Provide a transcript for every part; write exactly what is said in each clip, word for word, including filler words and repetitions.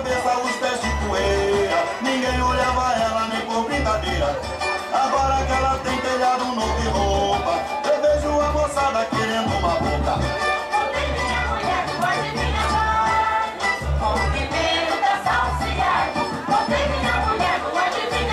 cabeça os pés de poeira. Ninguém olhava ela nem por brincadeira. Agora que ela tem telhado novo e roupa, eu vejo a moçada querendo uma boca. Ontem minha mulher pode vir agora, com pimenta salseado. Ontem minha mulher pode vir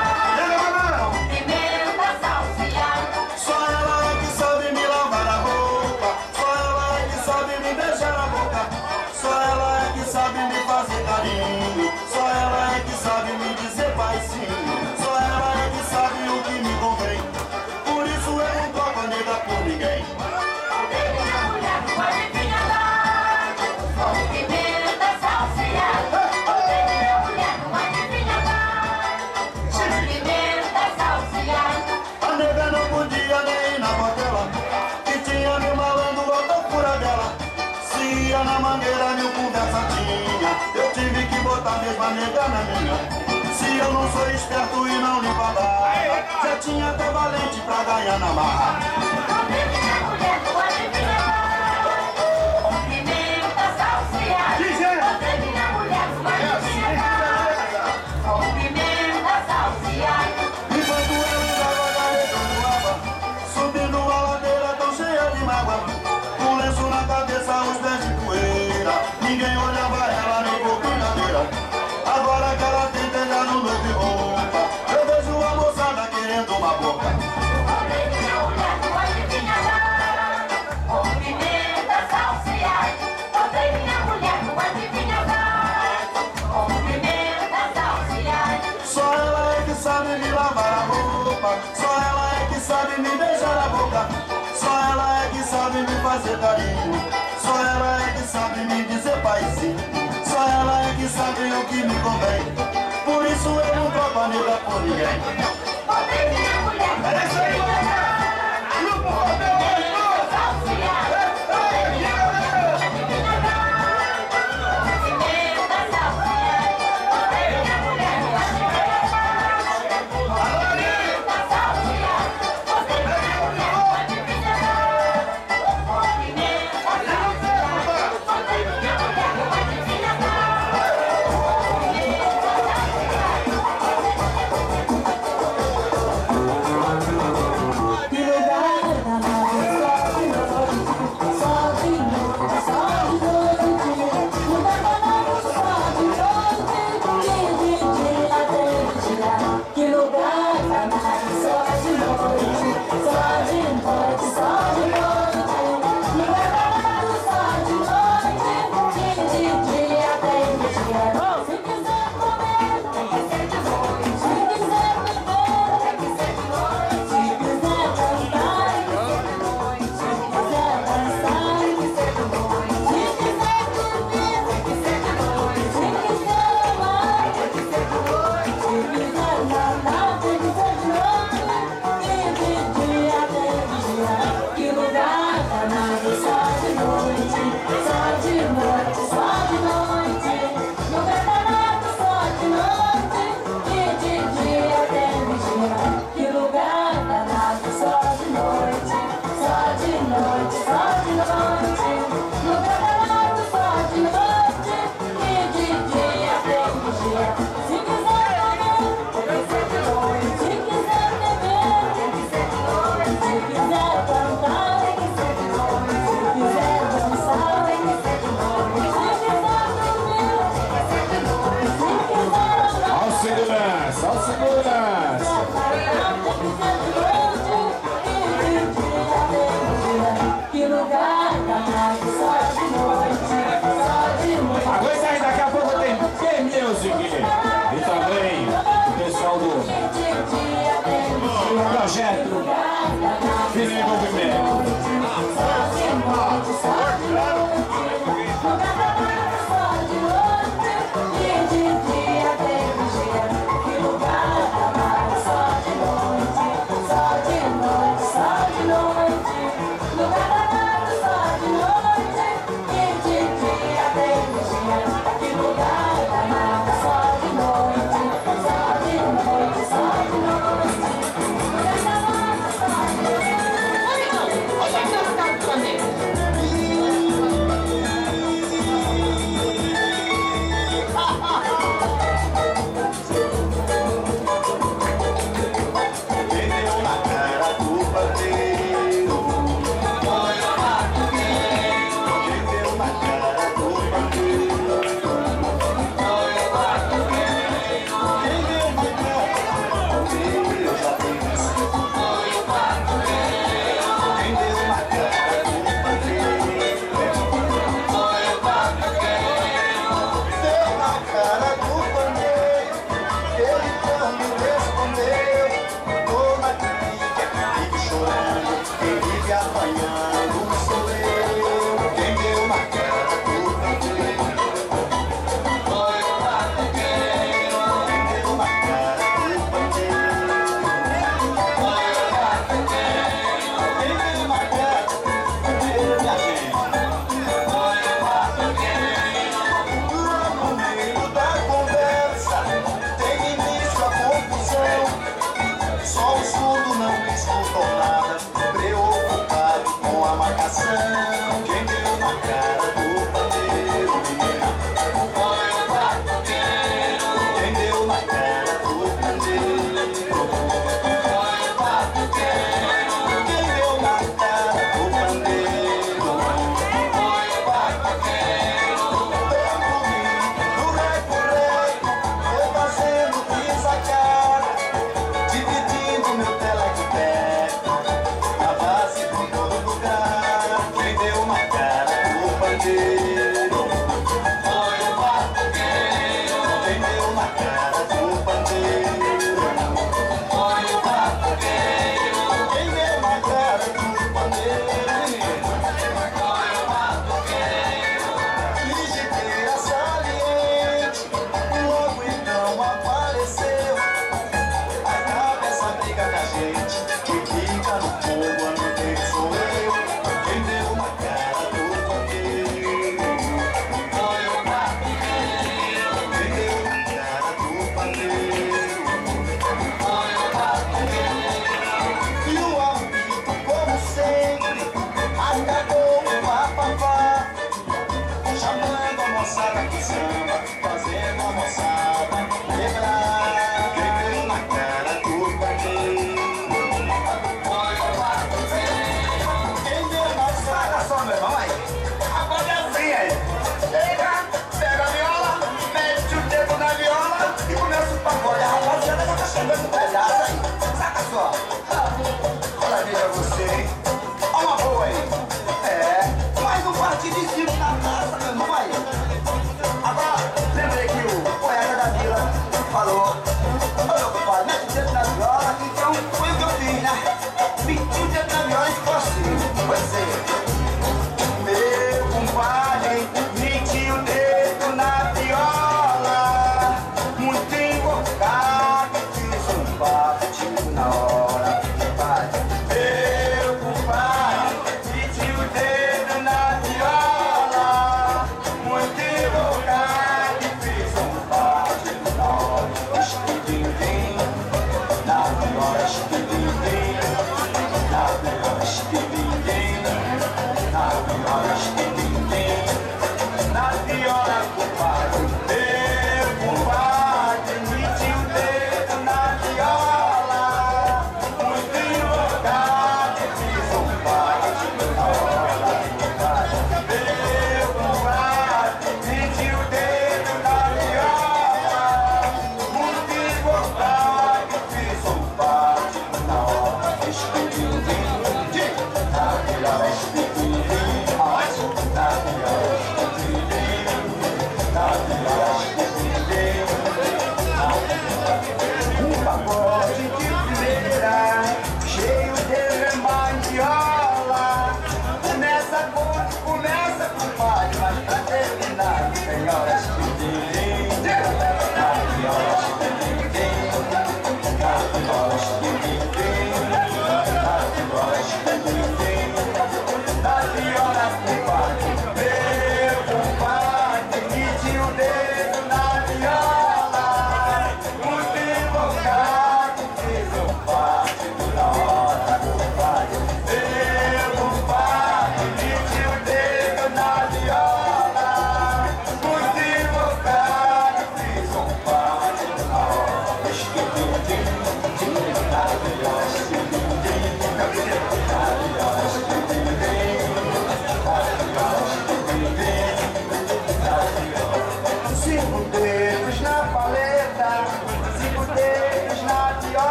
agora, com pimenta salseado. Só ela é que sabe me lavar a roupa, só ela é que sabe me beijar a boca, só ela é que sabe me fazer carinho, só ela é que sabe me dizer paizinho, só ela é que sabe o que me convém. Por isso eu não troco a nega por ninguém. Ontem minha mulher pode vir agora, com pimenta salseado. Ontem minha mulher pode vir agora, com pimenta salseado. A nega não podia nem ir na portela, que tinha meu malandro voltou por dela. Se ia na mangueira, mil conversa tinha, eu tive que botar a mesma nega na minha. Se eu não sou esperto e não limpo a barra, já tinha até valente pra ganhar na marra. Ontem minha mulher pode vir agora, com pimenta salseado. Ontem minha mulher pode vir agora, com pimenta salseado. Enquanto eu entrava carregando água, subindo a ladeira tão cheia de mágoa, com lenço na cabeça, os pés de poeira. Ninguém olhava ela nem por brincadeira. Agora que ela tem telhado novo e roupa, eu vejo a moçada querendo uma boca. Ontem minha mulher pode vir agora, com pimenta salseado. Ontem minha mulher pode vir agora, com pimenta salseado. Só ela é que sabe me lavar a roupa, só ela é que sabe me beijar a boca, só ela é que sabe me fazer carinho, só ela é que sabe me dizer paizinho, só ela é que sabe o que me convém. Por isso eu não troco a nega por ninguém. Ontem minha mulher pode vir agora, com pimenta salseado. Ontem minha mulher pode vir agora, com pimenta salseado. Ontem minha mulher pode vir agora, com pimenta salseado. Ontem minha mulher pode vir agora, com pimenta salseado. Ontem minha mulher pode vir agora, com pimenta salseado.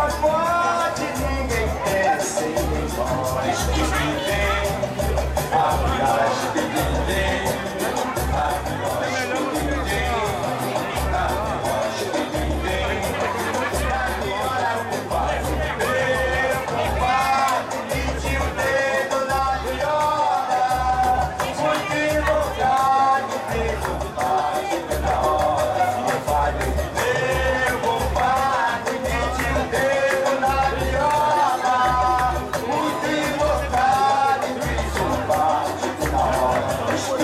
pode ninguém ter sem nós que vivem. A nós que vivem. A nós que vivem. A nós que vivem. Agora o pai veio, o pai pediu o dedo na viola. Muito invocado, fez o pai na hora. O pai veio, o pai pediu o dedo na viola. Muito invocado, fez o pai na hora.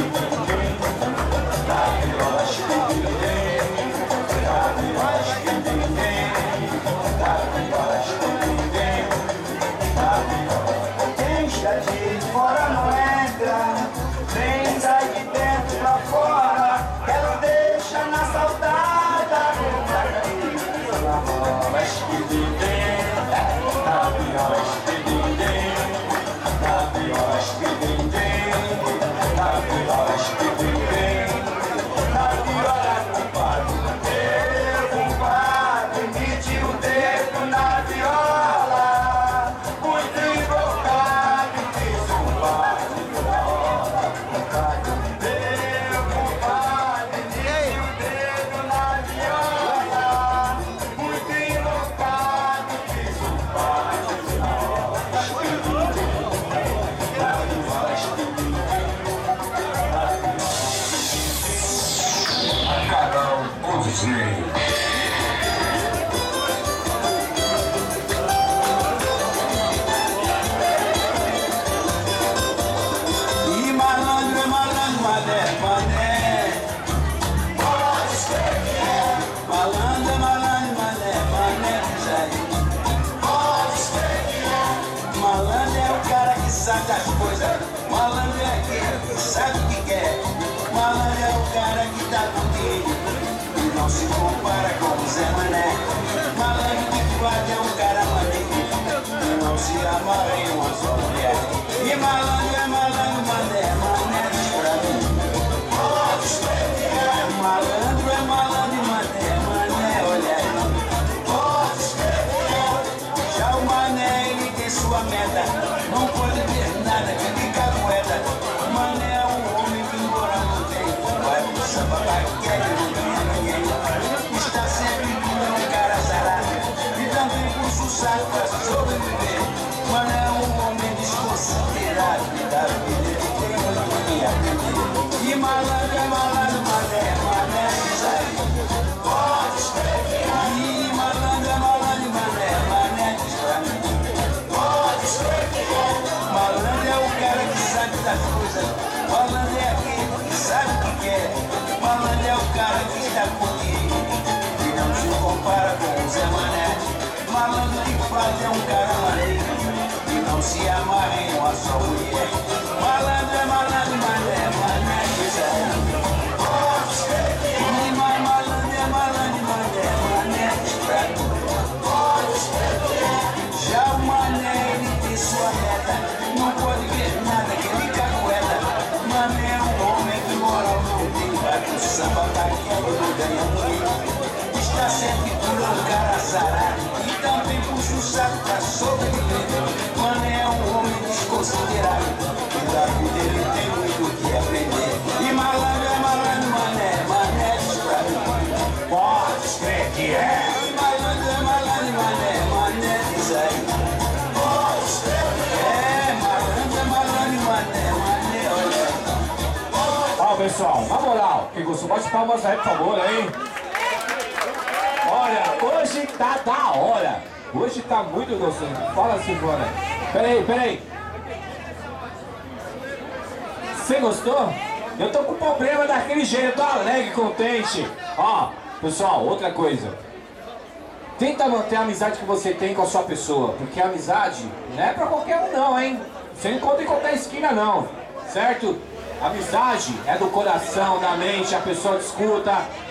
Na viola que vivem, na viola que vivem, na viola que vivem, na viola. Quem está de fora não entra, vem sai de dentro pra fora. Quero deixar na saudade na viola que vivem, na viola que vivem, na viola que vivem, na viola que vivem. Na viola, compadre, meu compadre, mete o dedo na viola. Muito invocado, fiz um baile na hora. Compadre, meu compadre, mete o dedo na viola. Muito invocado, fiz um baile na hora. Na viola, Carol, o D J. E malandro é malandro, mané, mané. Pode ser que é. Malandro é malandro, mané, mané, diz aí. Pode ser que é. Malandro é o cara que sabe das coisas. Malandro é aquele que sabe o que quer. Malandro é o cara que tá contigo e não se compara com o Zé Mané. Malandro de fato é um cara maneiro e não se amarra em uma só mulher. E malandro é malandro, mané, mané, diz pra mim. Pode ser que é. Malandro é malandro, mané, mané, olha aí. Pode ser que é. Já o mané, ele tem sua meta, não pode ver nada que fica moeda. O mané é um homem que embora não tem, vai pro samba, vai quer que não ganha ninguém. Está sempre com um cara sarado e também com sucesso pra sobreviver. Mané é um homem desconsiderado e da vida ele tem muito que aprender. E malandro é malandro, mané, mané, diz aí. Pode escrever. E malandro é malandro, mané, mané, diz pra mim. Pode escrever. Malandro é o cara que sabe das coisas. Malandro é aquele que sabe o que quer. Malandro é o cara que está contigo e não se compara com o Zé Mané. Malandro de fato é um cara maneiro e não se amarra em uma só mulher. Malandro é malandro, mané, mané, diz aí. Pode escrever. E mais malandro é malandro, mané, mané, diz pra mim. Pode escrever. Já o mané, ele tem sua meta, não pode ver nada que ele cagueta. Mané é um homem que moral não tem, vai pro samba, tá quieto, não ganha ninguém. Está sempre por um cara azarado e também puxa o saco pra sobreviver. Mané é um homem desconsiderado e da vida ele tem muito o que aprender. E malandro é malandro, mané, mané, diz pra mim. Pode crer que é. E malandro é malandro, mané, mané, diz aí. Pode crer que é. Malandro é malandro, mané, mané, olha. Ó, pessoal, na moral, quem gostou, bate palmas aí, por favor, hein? Olha, hoje tá da hora. Hoje tá muito gostoso. Fala, Silvana. Peraí, peraí. Você gostou? Eu tô com problema daquele jeito, tô alegre, contente. Ó, pessoal, outra coisa. Tenta manter a amizade que você tem com a sua pessoa, porque a amizade não é pra qualquer um não, hein? Você não encontra em qualquer esquina não, certo? Amizade é do coração, da mente, a pessoa te escuta,